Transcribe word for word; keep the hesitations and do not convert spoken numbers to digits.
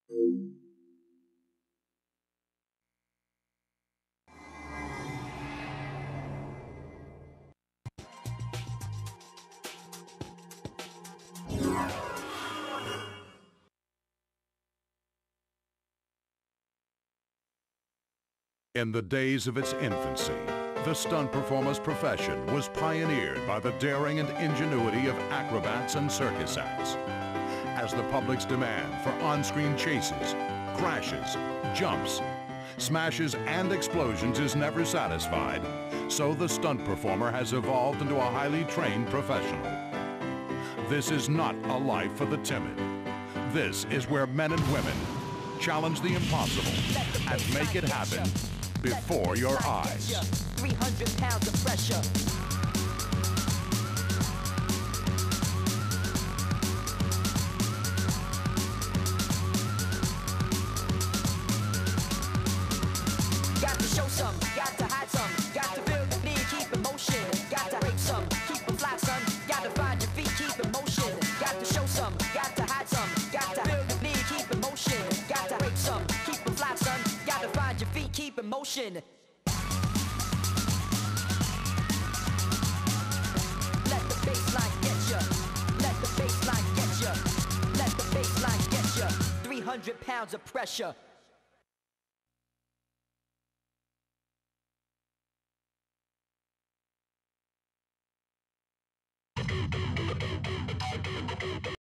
In the days of its infancy, the stunt performer's profession was pioneered by the daring and ingenuity of acrobats and circus acts. As the public's demand for on-screen chases, crashes, jumps, smashes, and explosions is never satisfied, so the stunt performer has evolved into a highly trained professional. This is not a life for the timid. This is where men and women challenge the impossible and make it happen before your eyes. three hundred pounds of pressure. Got to show some, got to hide some, got to feel the need, keep in motion. Got to hate some, keep it fly, son. Got to find your feet, keep in motion. Got to show some, got to hide some, got to feel the need, keep in motion. Got to hate some, keep it fly, son. Got to find your feet, keep in motion. three hundred pounds of pressure.